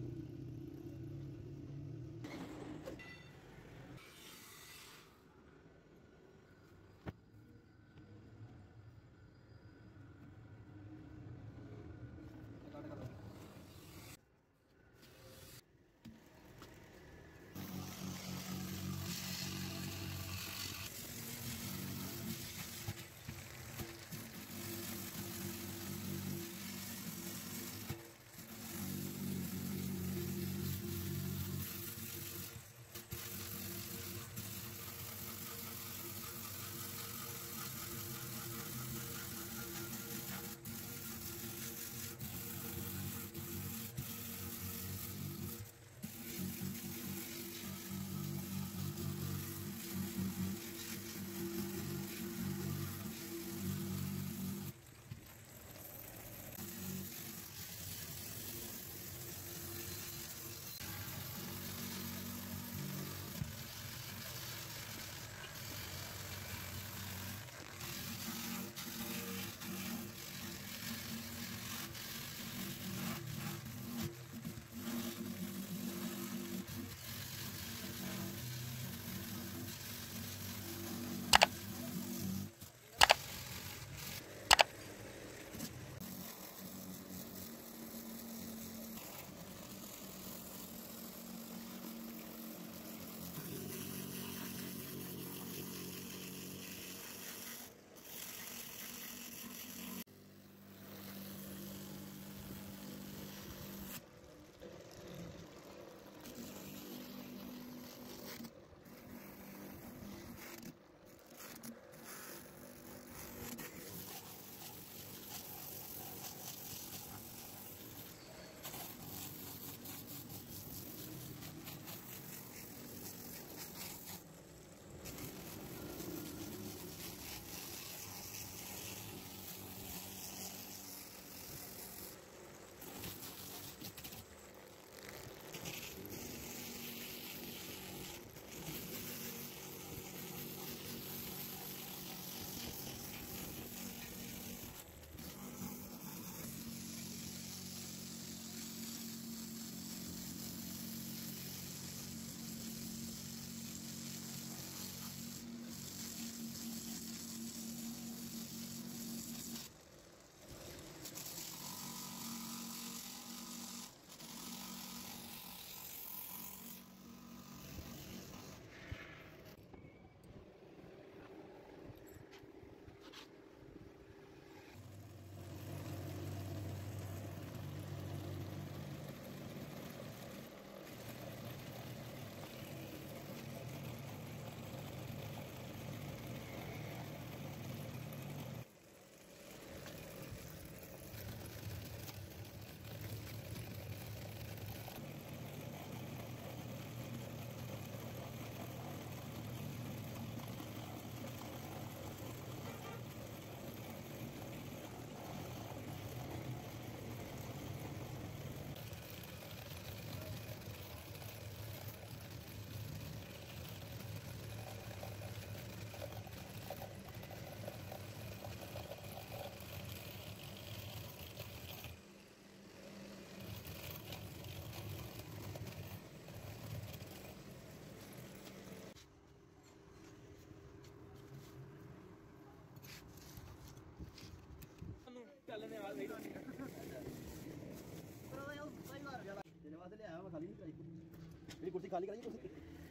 कुर्सी खाली कराई कुर्सी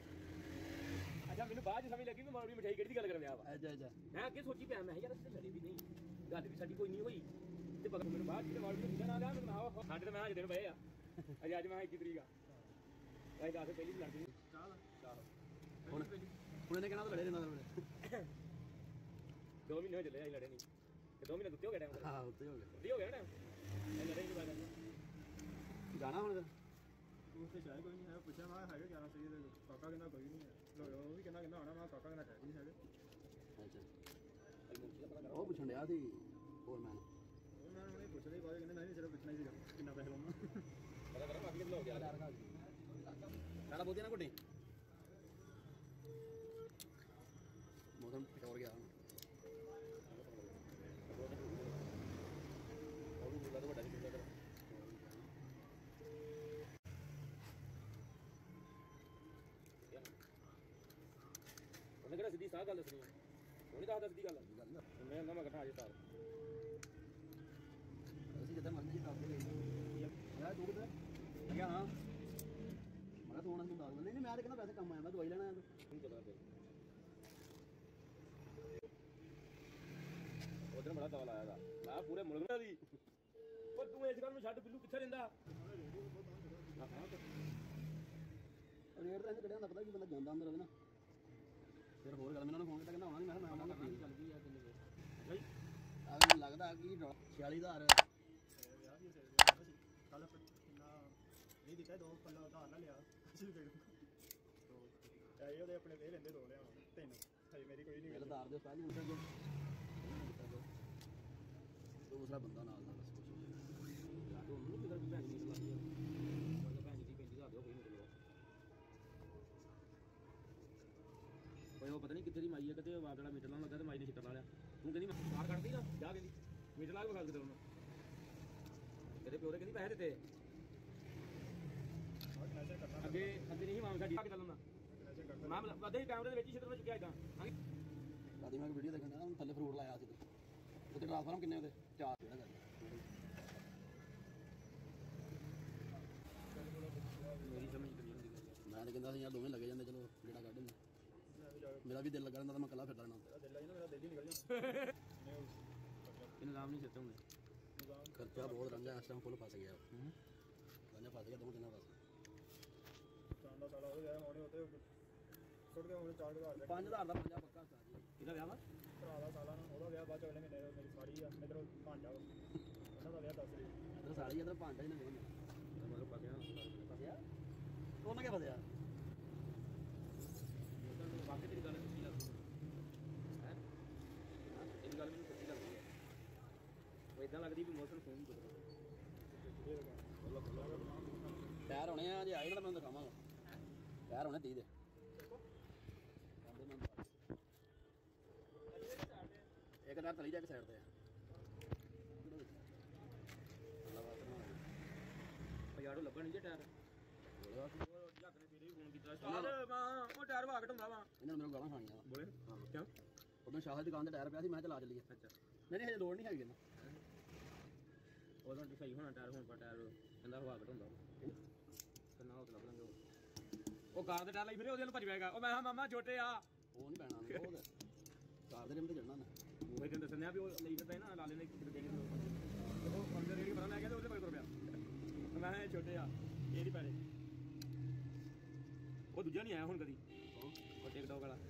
अच्छा मैंने बाद समझ लगी मैं माड़ी मिठाई किहड़ी गल कर रहा वा अच्छा अच्छा मैं अगे सोची पिया मैं यार लड़ी भी नहीं गल भी साडी कोई नहीं होई ते पता मैंने बाद च माड़ी मिठाई ना लिया मैं हां साडे ते मैं आज दिन पए आ अज आज मैं 21 तरीक आ भाई 10 पहली लड़दी चल चल हुन हुन ने कहना तो लड़े देना 2 महीने हो चले आई लड़े नहीं ते 2 महीने दुत्ते हो गए टाइम हां उत्ते हो गए हो गया ना लड़े नहीं बात जाना हुन उससे शायद कोई नहीं है पूछा मैं है 11 सही है काका कहना कोई नहीं है लो वो भी कहना कहना आना मैं काका कहना है नहीं है अच्छा ਉਹ ਪੁੱਛਣ ਡਿਆ ਸੀ ਹੋਰ ਮੈਂ ਉਹਨਾਂ ਨੂੰ ਨਹੀਂ ਪੁੱਛਦੇ ਬਾਅਦ ਕਹਿੰਦੇ ਨਹੀਂ ਸਿਰਫ ਪੁੱਛਣਾ ਹੀ ਸੀਗਾ ਕਿੰਨਾ ਪੈਸੇ ਲਾਉਣਾ ਪਤਾ ਕਰੋ ਅਗਲੇ ਦਿਨ ਹੋ ਗਿਆ ਨਾਲਾ ਬੋਲਦੇ ਨਾ ਕੋਟੇ ਮੌਸਮ ਪਿਛੋੜ ਗਿਆ ਉਹ ਵੀ ਬੁਲਾ ਵੱਡਾ ਨਹੀਂ ਸਿੱਧੀ ਸਾਹ ਗੱਲ ਦੱਸਣੀ ਉਹਨੇ ਦੱਸਦਾ ਸਿੱਧੀ ਗੱਲ ਮੈਂ ਕਹਿੰਦਾ ਮੈਂ ਘਟਾ ਜੇ ਤਾਰ ਅਸੀਂ ਜਿੱਦਾਂ ਮਰਜ਼ੀ ਕਰਦੇ ਗਏ ਮੈਂ ਤੂੰ ਕਿੱਥੇ ਮੈਂ ਕਿਹਾ ਹਾਂ ਮੈਂ ਕਿਹਾ ਤੂੰ ਉਹਨਾਂ ਨੂੰ ਦੱਸ ਦਿੰਦਾ ਨਹੀਂ ਮੈਂ ਤਾਂ ਕਹਿੰਦਾ ਪੈਸੇ ਕੰਮ ਆ ਜਾਂਦਾ ਦਵਾਈ ਲੈਣਾ ਤੂੰ ਚੱਲਦਾ ਫਿਰ ਉਧਰ ਬੜਾ ਦਵਾ ਲਾਇਆ ਦਾ ਮੈਂ ਪੂਰੇ ਮੁਲਕ ਦਾ ਦੀ ਉਹ ਤੂੰ ਇਸ ਗੱਲ ਨੂੰ ਛੱਡ ਬਿੱਲੂ ਕਿੱਥੇ ਰਹਿੰਦਾ ਰੇਟ ਤਾਂ ਇਹਨੇ ਕੱਢਿਆ ਹੁੰਦਾ ਪਤਾ ਕੀ ਬੰਦਾ ਜਾਂਦਾ ਅੰਦਰ ਰਵੇ ਨਾ ਫਿਰ ਹੋਰ ਗੱਲ ਮੈਂ ਉਹਨਾਂ ਨੂੰ ਫੋਨ ਕੀਤਾ ਕਹਿੰਦਾ ਆਉਣਾ ਨਹੀਂ ਮੈਂ ਆਉਣਾ ਨਹੀਂ ਚੱਲ ਗਈ ਆ ਕਿੰਨੇ ਵੇ ਆ ਮੈਨੂੰ ਲੱਗਦਾ ਕਿ 46000 ਕੱਲ ਕਿੰਨਾ ਨਹੀਂ ਦਿੱਤਾ 2 ਪੱਲਾ ਉਧਾਰ ਨਾ ਲਿਆ ਅਸੀਂ ਦੇ ਇਹ ਉਹਦੇ ਆਪਣੇ ਦੇ ਲੈਂਦੇ 2 ਲਿਆ 3 ਹਜੇ ਮੇਰੀ ਕੋਈ ਨਹੀਂ ਉਧਾਰ ਦੇ ਪਹਿਲੀ ਹੁੰਦਾ ਜੋ ਦੂਸਰਾ ਬੰਦਾ ਨਾਲ ਦਾ ਬਸ ਕੁਝ ਤੂੰ ਉਹਨੂੰ ਕਿਧਰ ਭੈਣ ਨਹੀਂ ਲੱਗਦੀ ਉਹ ਭੈਣ ਦੀ 35000 ਦਿਓ ਕੋਈ ਨਹੀਂ ਓਏ ਉਹ ਪਤਾ ਨਹੀਂ ਕਿੱਥੇ ਦੀ ਮਾਈ ਹੈ ਕਿਤੇ ਵਾਰ ਵਾਲਾ ਮੀਟਰ ਲਾਉਣ ਲੱਗਾ ਤੇ ਮਾਈ ਨੇ ਛਿੱਟਾ ਲਾ ਲਿਆ ਤੂੰ ਕਹਿੰਦੀ ਮੈਂ ਬਾਹਰ ਕੱਢਦੀ ਨਾ ਜਾ ਕਹਿੰਦੀ ਮੀਟਰ ਲਾ ਕੇ ਵਿਖਾ ਕਿਤੇ ਉਹਨੂੰ ਤੇਰੇ ਪਿਓ ਦੇ ਕਹਿੰਦੀ ਪੈਸੇ ਦਿੱਤੇ ਅੱਗੇ ਅੱਗੇ ਨਹੀਂ ਮਾਮ ਸਾਡੀ ਕਿਦਾਂ ਲਾਉਣਾ ਮਾਮ ਅੱਧੇ ਕੈਮਰੇ ਦੇ ਵਿੱਚ ਹੀ ਛਿੱਟਰ ਵਿੱਚ ਚੁੱਕਿਆ ਇਦਾਂ ਆਦੀ ਮੈਂ ਵੀਡੀਓ ਦੇਖਣ ਦਾ ਥੱਲੇ ਫਰੂਟ ਲਾਇਆ ਸੀ ਉੱਤੇ ਟ੍ਰਾਂਸਫਾਰਮ ਕਿੰਨੇ ਉਹਦੇ 4 ਜਿਹੜਾ ਗੱਲ ਮੇਰੀ ਸਮਝ ਨਹੀਂ ਆਉਂਦੀ ਮੈਂ ਤਾਂ ਕਹਿੰਦਾ ਸੀ ਯਾਰ ਦੋਵੇਂ ਲੱਗੇ ਜਾਂਦੇ ਚਲੋ ਜਿਹੜਾ ਕੱਢ ਦਿੰਦੇ ਮੇਰਾ ਵੀ ਦਿਲ ਲੱਗਾ ਰਹਿੰਦਾ ਤਾਂ ਮੈਂ ਇਕੱਲਾ ਫਿਰਦਾ ਰਹਿਣਾ ਦਿਲ ਆਈ ਨਾ ਮੇਰਾ ਦਿਲ ਹੀ ਨਿਕਲ ਜਾਂਦਾ ਇਨਜ਼ਾਮ ਨਹੀਂ ਸਿੱਟੇ ਹੁੰਦੇ ਖਰਚਾ ਬਹੁਤ ਰਹਿੰਦਾ ਇਸ ਟਾਈਮ ਫੁੱਲ ਫਸ ਗਿਆ ਕਹਿੰਦਾ ਫਸ ਗਿਆ ਦੋ ਦਿਨਾਂ ਬਸ ਚਾਂਦਾ ਸਾਲਾ ਹੋ ਗਿਆ ਹੋਣੇ ਉੱਤੇ ਸੁੱਟ ਕੇ ਹੁਣ 4000 ਦਾ 5000 ਦਾ ਪੰਜਾ ਪੱਕਾ ਸਟਾਰ ਜੀ ਇਹਦਾ ਵਿਆਹ ਵਾ ਭਰਾ ਦਾ ਸਾਲਾ ਨਾ ਉਹਦਾ ਵਿਆਹ ਬਾਅਦ ਚ ਅਗਲੇ ਮਹੀਨੇ ਮੇਰੀ ਸਾੜੀ ਆ ਇਧਰੋਂ ਭਾਂਜਾ ਉਹਨਾਂ ਦਾ ਵਿਆਹ 10 ਤਰੀਕ ਇਧਰ ਸਾਲੀ ਇਧਰ ਭਾਂਡਾ ਹੀ ਨਾ ਦੇਣਾ ਮਤਲਬ ਪਾਸਿਆ ਫਸਿਆ ਉਹਨਾਂ ਕਿਆ ਫਸਿਆ ਬਾਕੀ ਤੇਰੀ ਗੱਲ ਸੱਚੀ ਲੱਗਦੀ ਹੈ ਇਹ ਗੱਲ ਮੈਨੂੰ ਸੱਚੀ ਲੱਗਦੀ ਹੈ ਉਹ ਇਦਾਂ ਲੱਗਦੀ ਵੀ ਮੌਸਮ ਫੋਨ ਟਾਇਰ ਹੋਣੇ ਆ ਜੇ ਆਏ ਨਾ ਮੈਂ ਦਿਖਾਵਾਂਗਾ ਟਾਇਰ ਹੋਣੇ 30 ਦੇ ਇੱਕ ਟਾਇਰ ਤਲੀ ਜਾ ਕੇ ਸਾਈਡ ਤੇ ਯਾਰੋ ਲੱਭਣ ਨਹੀਂ ਜੇ ਟਾਇਰ ਉਹ ਜੱਗ ਨੇ ਵੀਰੇ ਫੋਨ ਕੀਤਾ ਉਹ ਟਾਇਰ ਵਾਗਟ ਹੁੰਦਾ ਵਾ ਇਹਨਾਂ ਨੂੰ ਮੇਰੇ ਗਾਲਾਂ ਖਾਣੀਆਂ ਬੋਲੇ ਹਾਂ ਕਿਉਂ ਉਦੋਂ ਸ਼ਾਹ ਦੀ ਦੁਕਾਨ ਤੇ ਟਾਇਰ ਪਿਆ ਸੀ ਮੈਂ ਚਲਾ ਚੱਲੀਏ ਅੱਛਾ ਨਹੀਂ ਹਜੇ ਲੋੜ ਨਹੀਂ ਹੈਗੀ ਨਾ ਉਦੋਂ ਸਹੀ ਹੋਣਾ ਟਾਇਰ ਹੁਣ ਪਰ ਟਾਇਰ ਕਹਿੰਦਾ ਵਾਗਟ ਹੁੰਦਾ ਕਿੰਨਾ ਹੋ ਲੱਭ ਲਾਂਗੇ ਉਹ ਕਾਰ ਦੇ ਟਾਇਰ ਲਈ ਫਿਰੇ ਉਹਦੇ ਨਾਲ ਭੱਜ ਪਏਗਾ ਉਹ ਮੈਂ ਮਾਮਾ ਛੋਟੇ ਆ ਉਹ ਨਹੀਂ ਪੈਣਾ ਉਹ ਕਾਰ ਦੇ ਰਿਮ ਤੇ ਚੜਨਾ ਨਾ ਉਹ ਇਹਦੇ ਦੱਸਣ ਆ ਵੀ ਉਹ ਲਈ ਦਿੱਤਾ ਨਾ ਲਾਲੇ ਨੇ ਕਿਤੇ ਦੇਣੀ ਉਹ ਅੰਦਰ ਰੇੜੀ ਬਣਾ ਲੈ ਗਿਆ ਤੇ ਉਹਦੇ ਕੋਲ ਰੁਪਿਆ ਮੈਂ ਕਿਹਾ ਛੋਟੇ ਆ ਇਹ ਨਹੀਂ ਪੈਣੇ ਉਹ ਦੂਜਾ ਨਹੀਂ ਆਇਆ ਹੁਣ ਕਦੀ ਉਹ ਟਿਕਟੌਕ ਵਾਲਾ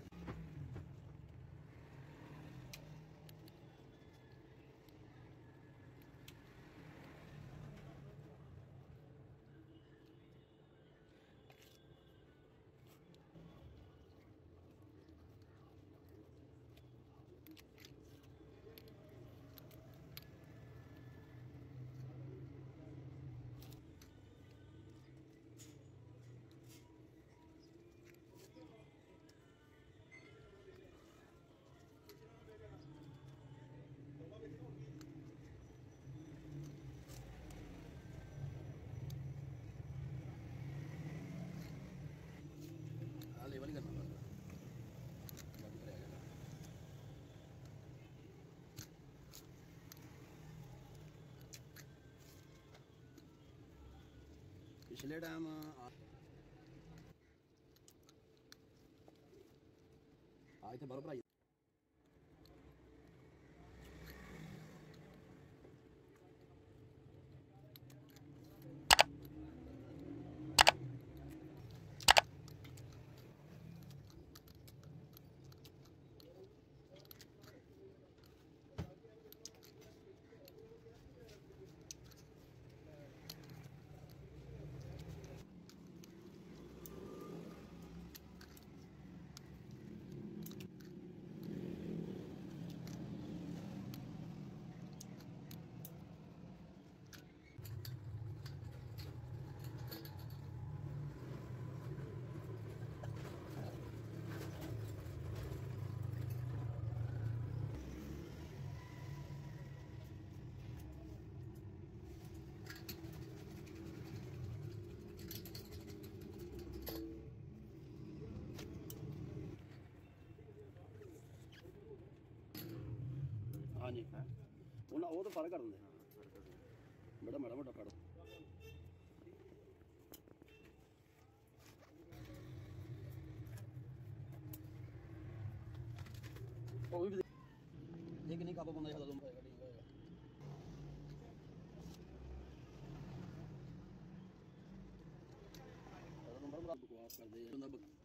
लेवल ही करना पड़ता पिछले टाइम आज तो बर्फ आई ਉਹ ਤਾਂ ਫਰਕ ਕਰ ਦਿੰਦੇ ਬੜਾ ਮਾੜਾ ਮੋਟਾ ਫੜ ਉਹ ਵੀ ਇਹ ਕਿ ਨਹੀਂ ਕਾਪਾ ਬੰਦਾ ਜਿਆਦਾ ਹੋਏਗਾ ਠੀਕ ਹੋਏਗਾ ਨੰਬਰ ਬਕਵਾਸ ਕਰਦੇ ਆ